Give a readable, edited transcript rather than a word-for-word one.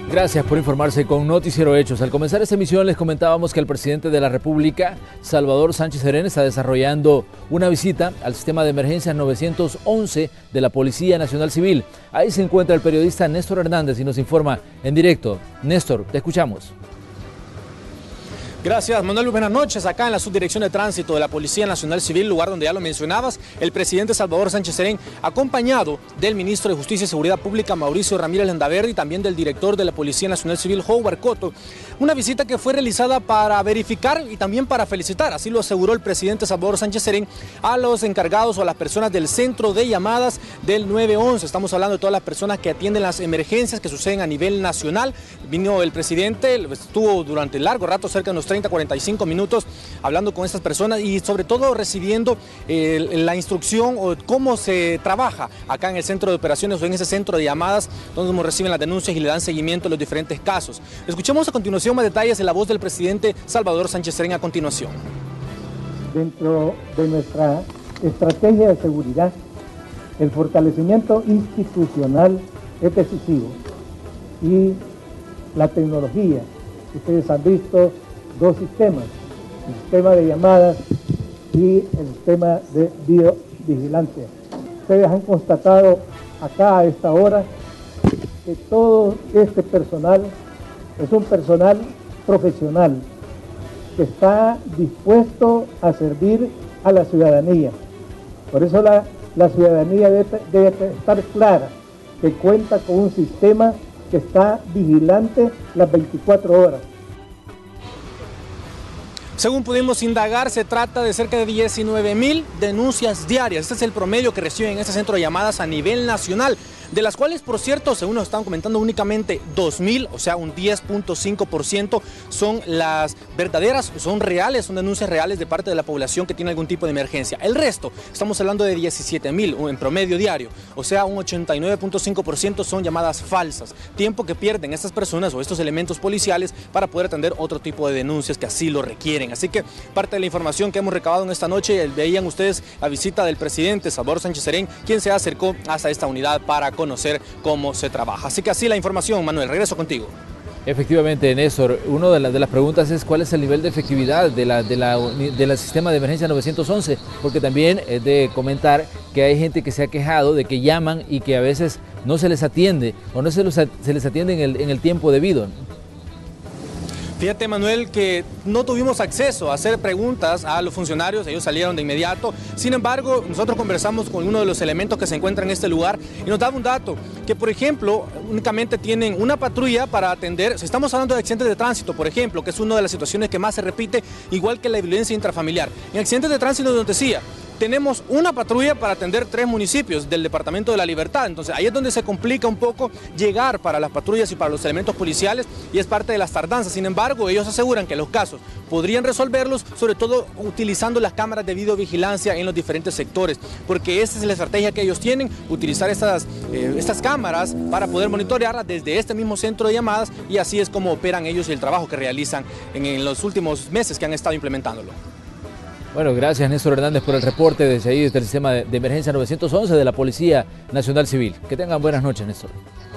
Gracias por informarse con Noticiero Hechos. Al comenzar esta emisión les comentábamos que el presidente de la República, Salvador Sánchez Serén, está desarrollando una visita al sistema de emergencias 911 de la Policía Nacional Civil. Ahí se encuentra el periodista Néstor Hernández y nos informa en directo. Néstor, te escuchamos. Gracias, Manuel. Buenas noches. Acá en la Subdirección de Tránsito de la Policía Nacional Civil, lugar donde ya lo mencionabas, el presidente Salvador Sánchez Serén, acompañado del ministro de Justicia y Seguridad Pública, Mauricio Ramírez Landaverde, y también del director de la Policía Nacional Civil, Howard Cotto. Una visita que fue realizada para verificar y también para felicitar, así lo aseguró el presidente Salvador Sánchez Serén, a los encargados o a las personas del centro de llamadas del 911. Estamos hablando de todas las personas que atienden las emergencias que suceden a nivel nacional. Vino el presidente, estuvo durante largo rato, cerca de unos 30-45 minutos, hablando con estas personas y sobre todo recibiendo la instrucción o cómo se trabaja acá en el centro de operaciones o en ese centro de llamadas donde reciben las denuncias y le dan seguimiento a los diferentes casos. Escuchemos a continuación más detalles en la voz del presidente Salvador Sánchez Serén a continuación. Dentro de nuestra estrategia de seguridad, el fortalecimiento institucional es decisivo y la tecnología. Ustedes han visto dos sistemas, el sistema de llamadas y el sistema de videovigilancia. Ustedes han constatado acá a esta hora que todo este personal es un personal profesional que está dispuesto a servir a la ciudadanía. Por eso la ciudadanía debe estar clara que cuenta con un sistema que está vigilante las 24 horas. Según pudimos indagar, se trata de cerca de 19.000 denuncias diarias. Este es el promedio que reciben en este centro de llamadas a nivel nacional, de las cuales, por cierto, según nos estaban comentando, únicamente 2.000, o sea, un 10.5%, son las verdaderas, son reales, son denuncias reales de parte de la población que tiene algún tipo de emergencia. El resto, estamos hablando de 17.000 en promedio diario, o sea, un 89.5% son llamadas falsas. Tiempo que pierden estas personas o estos elementos policiales para poder atender otro tipo de denuncias que así lo requieren. Así que parte de la información que hemos recabado en esta noche, veían ustedes la visita del presidente Salvador Sánchez Serén, quien se acercó hasta esta unidad para conocer cómo se trabaja. Así que así la información, Manuel, regreso contigo. Efectivamente, Néstor, una de las preguntas es cuál es el nivel de efectividad del sistema de emergencia 911, porque también es de comentar que hay gente que se ha quejado de que llaman y que a veces no se les atiende o no se les atiende en el tiempo debido. Fíjate, Manuel, que no tuvimos acceso a hacer preguntas a los funcionarios, ellos salieron de inmediato. Sin embargo, nosotros conversamos con uno de los elementos que se encuentra en este lugar y nos daba un dato, que por ejemplo, únicamente tienen una patrulla para atender, si estamos hablando de accidentes de tránsito, por ejemplo, que es una de las situaciones que más se repite, igual que la violencia intrafamiliar. En accidentes de tránsito, nos decía, tenemos una patrulla para atender 3 municipios del Departamento de la Libertad. Entonces ahí es donde se complica un poco llegar para las patrullas y para los elementos policiales y es parte de las tardanzas. Sin embargo, ellos aseguran que los casos podrían resolverlos, sobre todo utilizando las cámaras de videovigilancia en los diferentes sectores, porque esa es la estrategia que ellos tienen, utilizar estas cámaras para poder monitorearlas desde este mismo centro de llamadas y así es como operan ellos y el trabajo que realizan en los últimos meses que han estado implementándolo. Bueno, gracias Néstor Hernández por el reporte desde ahí, desde el sistema de emergencia 911 de la Policía Nacional Civil. Que tengan buenas noches, Néstor.